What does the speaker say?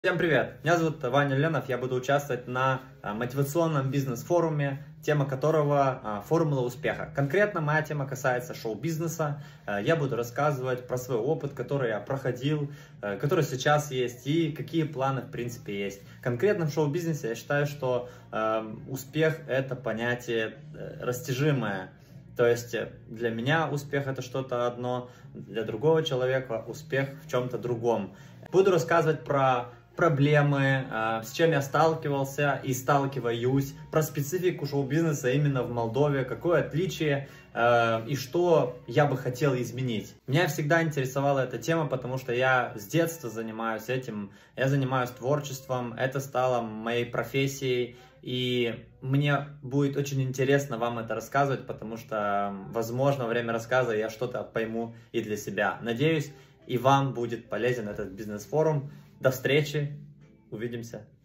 Всем привет! Меня зовут Ваня Ленов, я буду участвовать на мотивационном бизнес-форуме, тема которого «Формула успеха». Конкретно моя тема касается шоу-бизнеса. Я буду рассказывать про свой опыт, который я проходил, который сейчас есть и какие планы в принципе есть. Конкретно в шоу-бизнесе я считаю, что успех – это понятие растяжимое. То есть для меня успех это что-то одно, для другого человека успех в чем-то другом. Буду рассказывать про проблемы, с чем я сталкивался и сталкиваюсь, про специфику шоу-бизнеса именно в Молдове, какое отличие и что я бы хотел изменить. Меня всегда интересовала эта тема, потому что я с детства занимаюсь этим, я занимаюсь творчеством, это стало моей профессией, и мне будет очень интересно вам это рассказывать, потому что, возможно, во время рассказа я что-то пойму и для себя. Надеюсь, и вам будет полезен этот бизнес-форум. До встречи, увидимся.